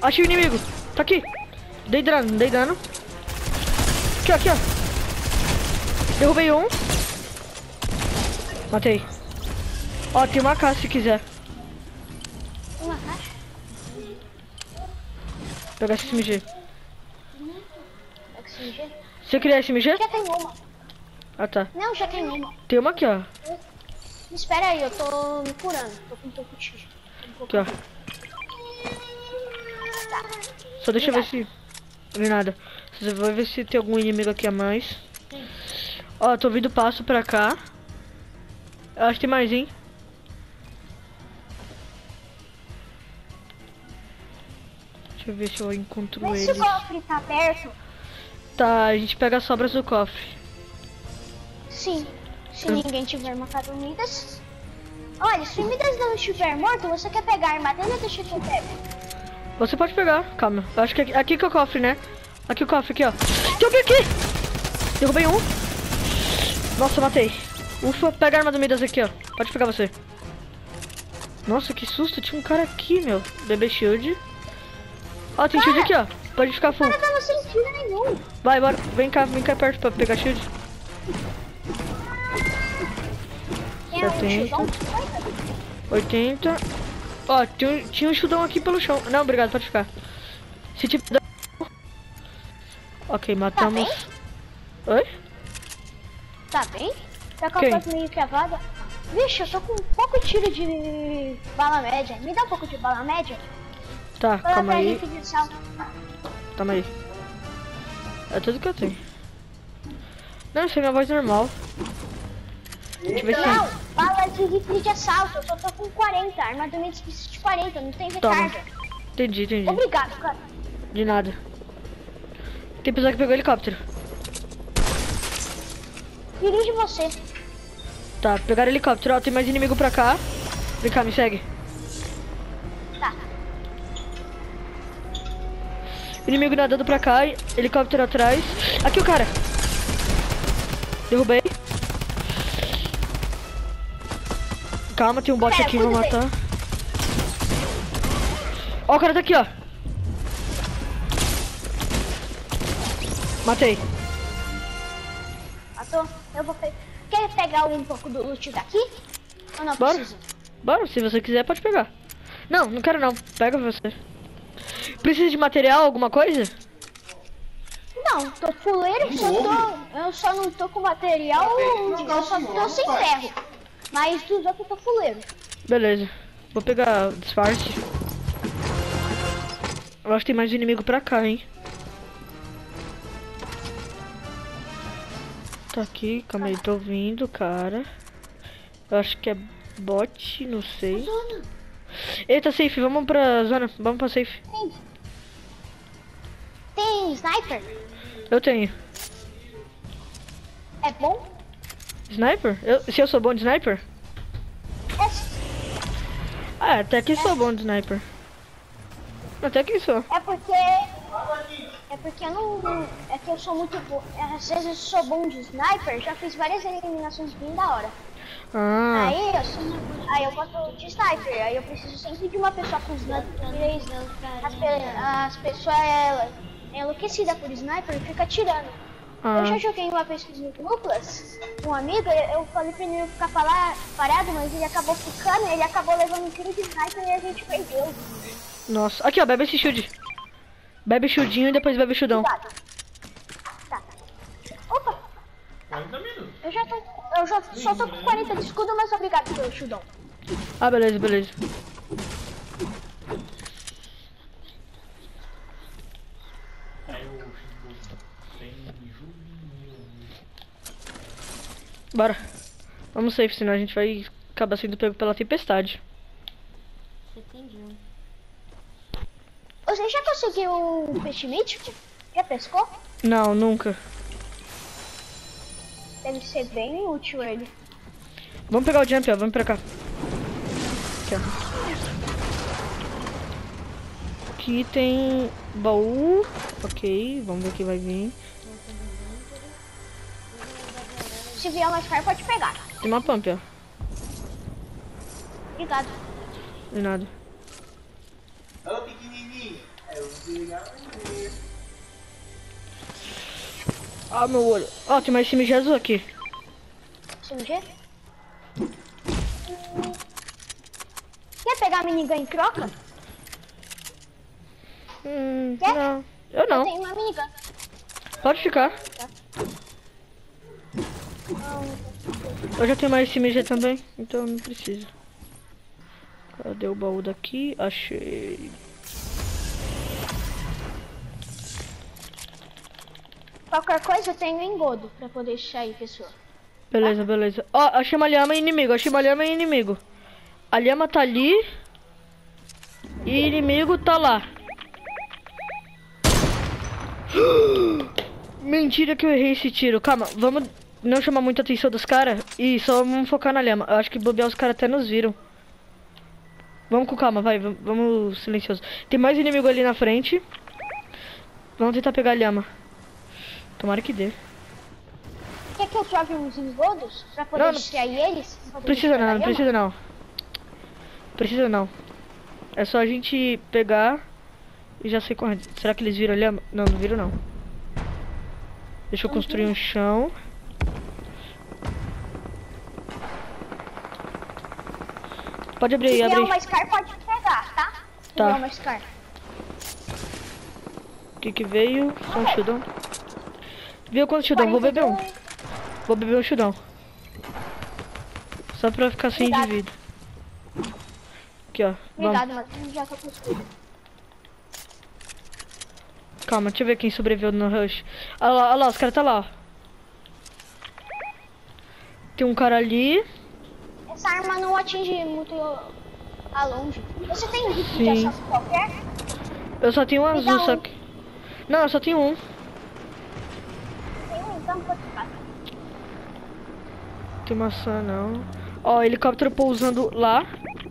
Achei o inimigo. Tá aqui. Dei dano, dei dano. Aqui, ó, aqui, ó. Derrubei um. Matei. Ó, tem uma caixa se quiser. Uma caixa? Vou pegar esse SMG. Pega esse SMG? Você queria SMG? Já tem uma. Ah, tá. Não, já tem uma. Tem uma aqui, ó. Espera aí, eu tô me curando. Tô com um pouco de tiro. Aqui, ó. Tá. Só deixa eu ver se... Não nada. Você vai ver se tem algum inimigo aqui a mais. Ó, tô vindo passo pra cá. Eu acho que tem mais, hein? Deixa eu ver se eu encontro Vê se ele. o cofre tá perto. Tá, a gente pega as sobras do cofre. Sim. Se ninguém tiver matado o Midas. Olha, se o Midas não estiver morto, você quer pegar a armadilha? Deixa que eu pego. Você pode pegar, calma. Eu acho que aqui que é o cofre, né? Aqui o cofre, aqui, ó. Tem alguém aqui! Derrubei um. Nossa, matei. Ufa, pega a arma do Midas aqui, ó. Pode pegar você. Nossa, que susto. Tinha um cara aqui, meu. Bebê shield. Ó, tem shield aqui, ó. Pode ficar full. Cara, tava sem tiro nenhum. Vai, bora. Vem cá perto pra pegar shield. Tem um 70. chuzão? 80. Ó, tinha um chudão aqui pelo chão. Não, obrigado, pode ficar. Se tiver... Ok, matamos. Oi? Tá bem? Tá com a Quem? foto meio cravada. Vixe, eu tô com um pouco de tiro de bala média. Me dá um pouco de bala média? Tá, Pra calma aí. gente de salto. Calma aí. É tudo que eu tenho. Não, isso é minha voz normal. Deixa eu ver se... Não, bala de rifle de assalto. Eu só tô com 40. Armadura de 40, não tem Toma. recarga. Entendi. Obrigado, cara. De nada. Tem pessoa que pegou o helicóptero. Dirige você. Tá, pegaram o helicóptero. Ó, tem mais inimigo pra cá. Vem cá, me segue. Tá. Inimigo nadando pra cá. Helicóptero atrás. Aqui o cara. Derrubei. Calma, tem um bot aqui, vou matar. Ó, o cara tá aqui, ó. Matei. Matou? Eu vou pegar. Quer pegar um pouco do loot daqui? Ou não Bora. precisa? Bora, se você quiser, pode pegar. Não, não quero não. Pega você. Precisa de material, alguma coisa? Não, tô fuleiro, eu só não tô com material, eu só tô sem ferro. Mas dos outros eu tô fuleiro. Beleza. Vou pegar disfarce. Eu acho que tem mais inimigo pra cá, hein. Tá aqui, calma aí, tô ouvindo, cara. Eu acho que é bot, não sei. Eita, safe, vamos pra zona, vamos pra safe. Tem sniper? Eu tenho. É bom? Sniper? Se eu sou bom de sniper? Ah, até que sou bom de sniper. Até que sou. É porque eu não. É que eu sou muito bom. Às vezes eu sou bom de sniper, já fiz várias eliminações bem da hora. Ah, Aí eu boto de sniper, aí eu preciso sempre de uma pessoa com sniper. As pessoas é enlouquecida por sniper e fica atirando. Eu já joguei uma pesquisa duplas com um amigo, eu falei pra ele ficar parado, mas ele acabou ficando, ele acabou levando um tiro de sniper e a gente perdeu. nossa. Aqui, ó, bebe esse shield. Bebe shieldinho e depois bebe shieldão. Tá. Opa! 40 minutos. Eu já só tô com 40 de escudo, mas obrigado pelo shieldão. Ah, beleza. Aí o tem Julinho. Bora. Vamos safe, senão a gente vai acabar sendo pego pela tempestade. Entendi. Você já conseguiu um peixe mítico? Já pescou? Não, nunca. Deve ser bem útil ele. Vamos pegar o jump, ó. Vamos pra cá. Aqui, ó. Aqui tem baú. Ok, vamos ver o que vai vir. Se vier mais caro, pode pegar. Tem uma pump, ó. Obrigado. De nada. Ô, pequenininho. É Ah, meu olho. Ó, tem mais SMG azul aqui. SMG? Quer pegar a minigun em troca? Quer? Não. Eu Eu não. tenho uma minigun. Pode ficar. Eu já tenho mais SMG também, então não precisa. Cadê o baú daqui? Achei. Qualquer coisa eu tenho engodo pra poder sair, pessoal. Beleza, beleza. Ó, achei uma lhama e inimigo, achei uma lhama e inimigo. A lhama tá ali. E inimigo tá lá. Mentira que eu errei esse tiro. Calma, vamos não chamar muita atenção dos caras e só vamos focar na lhama. Eu acho que bobear os caras até nos viram. Vamos com calma, vai, vamos silencioso. Tem mais inimigo ali na frente. Vamos tentar pegar a lhama. Tomara que dê. Quer que eu troque uns engodos pra poder Não, distrair eles? Pra poder Precisa distrair não, a não lhama? precisa não. Precisa não. É só a gente pegar e já sair correndo. Será que eles viram a lhama? Não, não viram não. Deixa eu construir um chão. Pode abrir aí, Se abre vier aí. uma Scar, pode pegar, tá? Se Tá. vier uma Scar. O que veio? Só um shieldão. Viu quanto shieldão? Vou beber um. Vou beber um shieldão. Só pra ficar sem de Obrigado. vida. Aqui, ó. Vamos. Obrigado, mano. Já tô construído. Calma, deixa eu ver quem sobreviveu no rush. Olha lá, os caras tá lá, ó. Tem um cara ali. Essa arma não atinge muito a longe. Você tem um rifle de Sim. assalto qualquer? Eu só tenho um Me dá azul, um. só que... Não, eu só tenho um. Tem um, então pode ficar. Tem maçã, não. Ó, helicóptero pousando lá.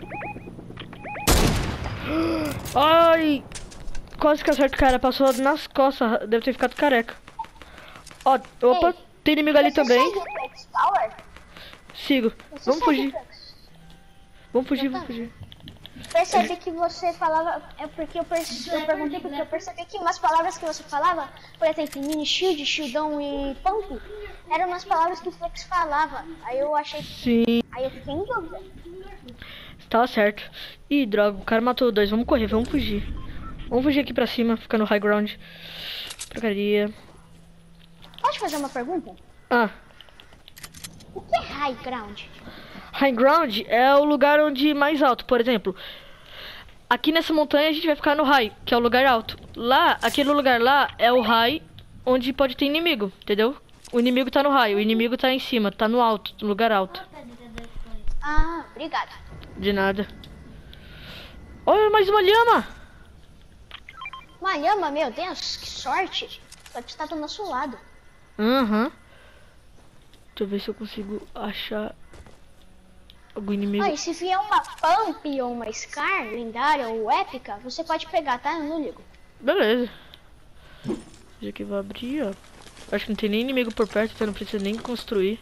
Ai! Quase que acerta o cara. Passou nas costas. Deve ter ficado careca. Ó, opa. Ei, Tem inimigo ali Você também. segue o Flex Power? Sigo. Você Vamos segue fugir. o Flex? Vamos fugir, vamos fugir. Percebi que você falava. É porque eu perguntei porque eu percebi que umas palavras que você falava, por exemplo, mini shield, shieldão e pump, eram umas palavras que o Flex falava. Aí eu achei. Sim. Aí eu fiquei em dúvida. Tá certo. Ih, droga. O cara matou dois. Vamos correr, vamos fugir. Vamos fugir aqui pra cima. Ficar no high ground. Porcaria. Pode fazer uma pergunta? Ah. O que é high ground? High ground é o lugar onde mais alto, por exemplo. Aqui nessa montanha a gente vai ficar no high, que é o lugar alto. Lá, aquele lugar lá é o high onde pode ter inimigo, entendeu? O inimigo tá no high, o inimigo tá em cima, tá no alto, no lugar alto. Ah, obrigada. De nada. Olha, mais uma lhama! Uma lhama, meu Deus, que sorte. Só que está do nosso lado. Aham. Deixa eu ver se eu consigo achar algum inimigo. Ah, e se vier uma pump ou uma Scar, lendária ou épica, você pode pegar, tá? Eu não ligo. Beleza. Já que eu vou abrir, ó. Acho que não tem nem inimigo por perto, então não precisa nem construir.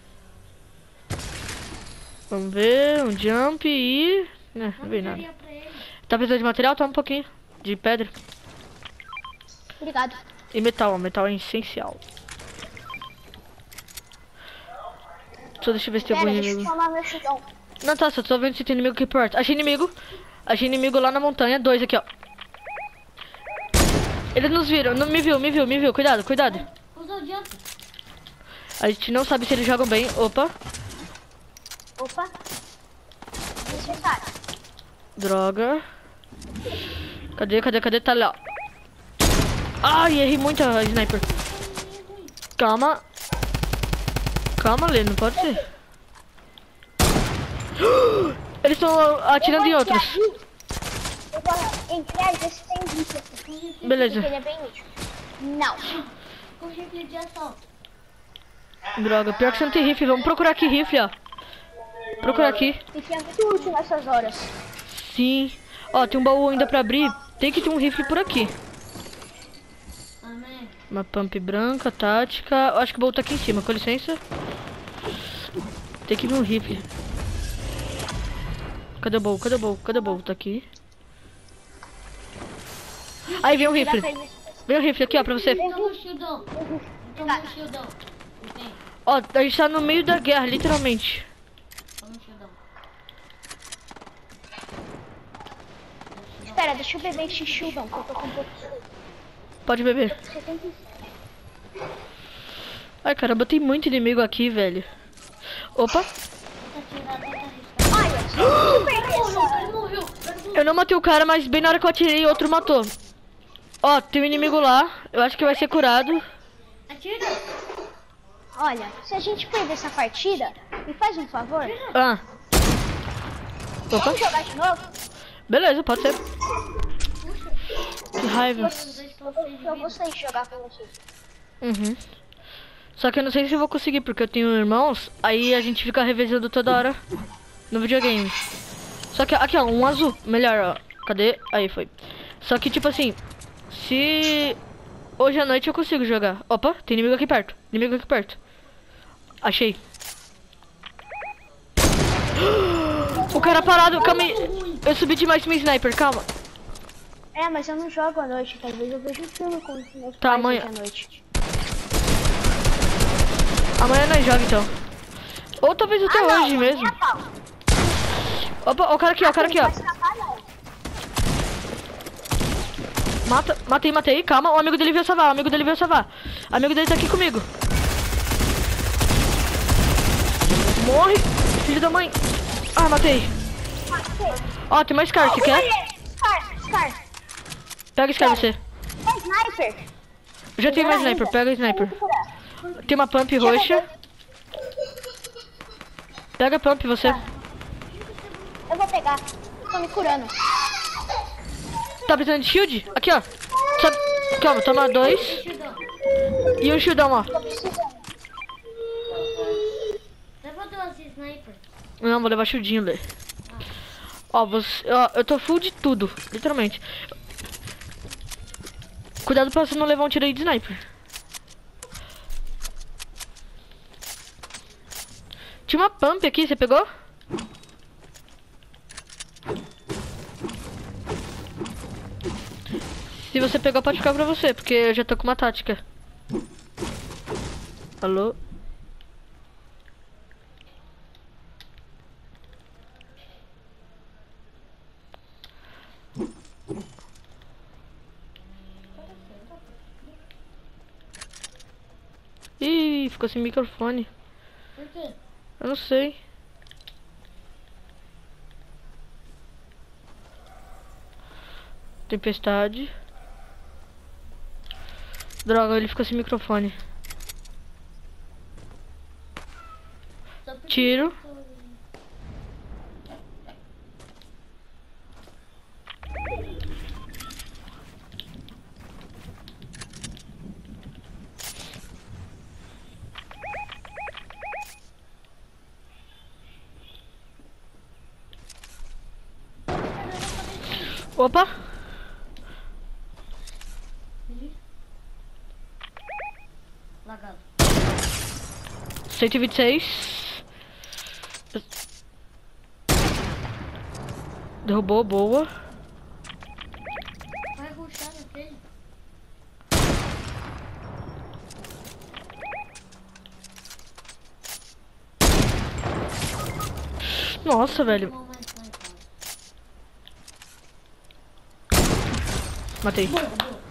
Vamos ver, um jump e... Não veio nada. Tá precisando de material? Toma um pouquinho. De pedra. Obrigado. E metal, ó. Metal é essencial. Só deixa eu ver se tem algum Pera, deixa eu inimigo. tomar meu chutão. Não, tá, só tô vendo se tem inimigo aqui por perto. Achei inimigo. Achei inimigo lá na montanha. Dois aqui, ó. Eles nos viram. Não, me viu. Cuidado, cuidado. A gente não sabe se eles jogam bem. Opa. Opa. Necessário. Droga. Cadê? Tá lá. Ai, errei muito a sniper. Calma. Calma, Lê, não pode ser. Eles estão atirando em outros. Eu vou entrar e ver se tem bicho aqui. Beleza. Ele é bem útil. Não. Droga, pior que você não tem rifle. Vamos procurar aqui rifle, ó. Procurar aqui. Rifle é muito útil nessas horas. Sim. Ó, tem um baú ainda pra abrir. Tem que ter um rifle por aqui. Uma pump branca, tática. Eu acho que o baú tá aqui em cima, com licença. Tem que vir um rifle. Cadê o baú? Tá aqui. Aí, vem um Dá rifle. pra ele- Vem um rifle aqui, ó, pra você. Toma um shieldão. Toma um shieldão. Vem, Ó, a gente tá no meio da guerra, literalmente. toma um shieldão. Espera, deixa eu beber esse childão, que eu tô com um pouco. Pode beber. 75. Ai, caramba, tem muito inimigo aqui, velho. Opa, Tá tirado, tá arriscado. Olha, super pressão. Ele morreu. eu não matei o cara, mas bem na hora que eu atirei, outro matou. Ó, tem um inimigo lá. Eu acho que vai ser curado. Atira. Olha, se a gente perder essa partida, me faz um favor. Ah. Opa, Vamos jogar de novo? beleza, pode ser. Que raiva. Eu gostei de jogar com você. Uhum. Só que eu não sei se eu vou conseguir, porque eu tenho irmãos. Aí a gente fica revezando toda hora no videogame. Só que aqui, ó, um azul. Melhor, ó. Cadê? Aí foi. Só que, tipo assim, se hoje à noite eu consigo jogar. Opa, tem inimigo aqui perto. Inimigo aqui perto. Achei. O cara parado, calma aí. Eu subi demais com meu sniper, calma. É, mas eu não jogo à noite, talvez eu vejo um filme com os meus Tá, pais amanhã. hoje à noite. Amanhã nós joga então. Ou talvez até não, hoje mesmo. é pau. Opa, ó, o cara aqui, ó, o cara aqui, ó. Não vai escapar, não. Matei. Calma, o amigo dele veio salvar, O amigo dele tá aqui comigo. Morre, filho da mãe. Ah, matei. Ó, tem mais Scar, você quer? Scar. Pega Scar você. É sniper. Eu já tenho mais sniper, pega o sniper. Tem uma pump roxa. Pega a pump você. Eu vou pegar. Tô me curando. Tá precisando de shield? Aqui, ó. Calma, toma 2. E um shieldão, ó. Tô precisando. Leva duas sniper. Não, vou levar shieldinho, Lê. Ó, eu tô full de tudo, literalmente. Cuidado pra você não levar um tiro aí de sniper. Tinha uma pump aqui, você pegou? Se você pegou, pode ficar pra você, porque eu já tô com uma tática. Alô? Ih, ficou sem microfone. Por quê? Eu não sei. Tempestade. Droga, ele ficou sem microfone. Só porque Tiro. Opa! Lagado. 126. Derrubou, boa. Vai rushar naquele. Nossa, velho. Não mais sniper. Matei. Boa, boa.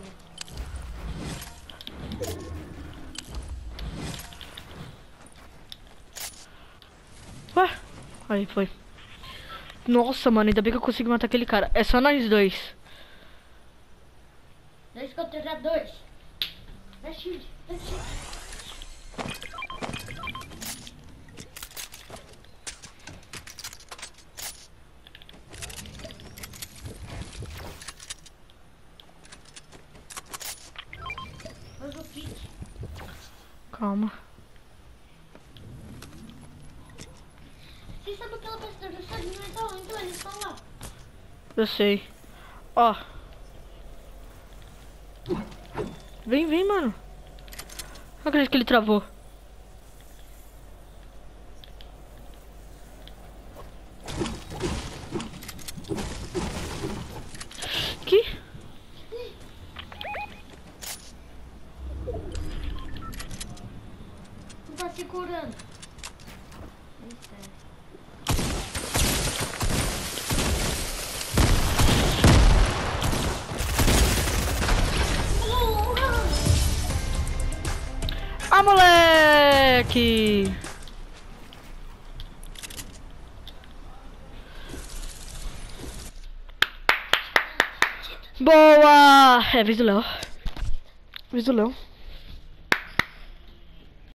Ué? Aí foi. Nossa, mano, ainda bem que eu consegui matar aquele cara. É só nós dois. 2 contra 2. Dá shield, dá shield. Faz o kit. Calma. Você sabe aquela pessoa do Estados Unidos? Então eles estão lá. Eu sei. Ó. Vem, mano. Não acredito que ele travou. Que? Ah, moleque! Boa! É, vez do Léo. Vez do Léo.